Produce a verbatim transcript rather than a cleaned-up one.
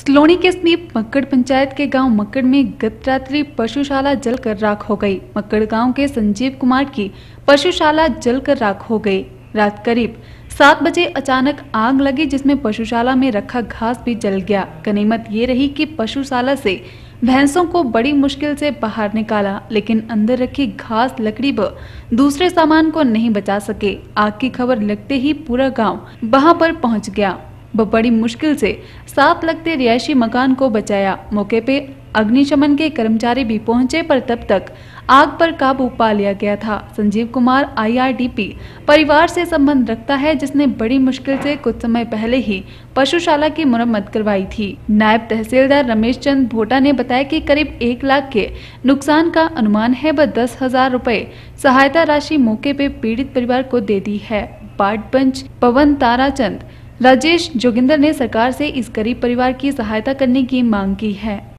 सलोनी के समीप मक्कड़ पंचायत के गांव मक्कड़ में गत रात्रि पशुशाला जलकर राख हो गई। मक्कड़ गांव के संजीव कुमार की पशुशाला जलकर राख हो गई। रात करीब सात बजे अचानक आग लगी, जिसमें पशुशाला में रखा घास भी जल गया। गनीमत ये रही कि पशुशाला से भैंसों को बड़ी मुश्किल से बाहर निकाला, लेकिन अंदर रखी घास, लकड़ी व दूसरे सामान को नहीं बचा सके। आग की खबर लगते ही पूरा गांव वहां पर पहुंच गया। वो बड़ी मुश्किल से साथ लगते रिहायशी मकान को बचाया। मौके पे अग्निशमन के कर्मचारी भी पहुंचे, पर तब तक आग पर काबू पा लिया गया था। Sanjeev Kumar I R D P परिवार से संबंध रखता है, जिसने बड़ी मुश्किल से कुछ समय पहले ही पशुशाला की मरम्मत करवाई थी। नायब तहसीलदार रमेश चंद भोटा ने बताया कि करीब एक लाख के नुकसान का अनुमान है। वह दस हजार रुपए सहायता राशि मौके पे पीड़ित परिवार को दे दी है। वार्ड पंच पवन ताराचंद राजेश जोगिंदर ने सरकार से इस गरीब परिवार की सहायता करने की मांग की है।